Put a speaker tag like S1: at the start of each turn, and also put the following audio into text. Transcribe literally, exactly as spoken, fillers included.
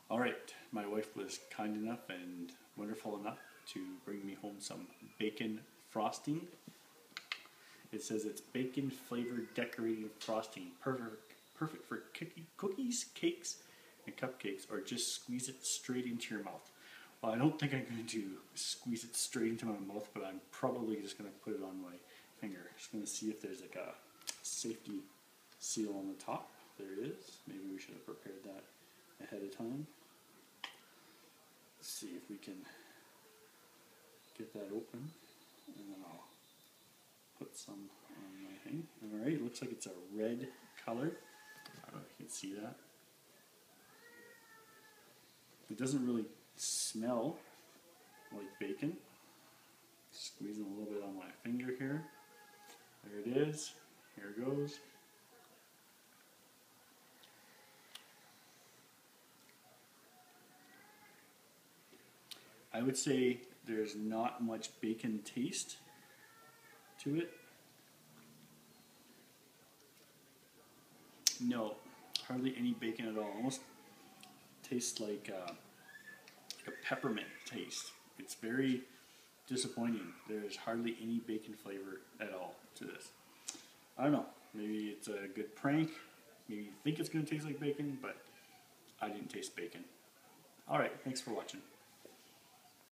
S1: Alright, my wife was kind enough and wonderful enough to bring me home some bacon frosting. It says it's bacon flavored decorated frosting, perfect, perfect for cookie, cookies, cakes, and cupcakes, or just squeeze it straight into your mouth. Well, I don't think I'm going to squeeze it straight into my mouth, but I'm probably just going to put it on my finger. Just going to see if there's like a safety seal on the top. There it is. Maybe we should have prepared that ahead of time. Let's see if we can get that open, and then I'll put some on my thing. Alright, looks like it's a red color. I don't know if you can see that. It doesn't really smell like bacon. Squeezing a little bit on my finger here. There it is. Here it goes. I would say there's not much bacon taste to it. No, hardly any bacon at all. Almost tastes like, uh, like a peppermint taste. It's very disappointing. There's hardly any bacon flavor at all to this. I don't know. Maybe it's a good prank. Maybe you think it's going to taste like bacon, but I didn't taste bacon. Alright, thanks for watching.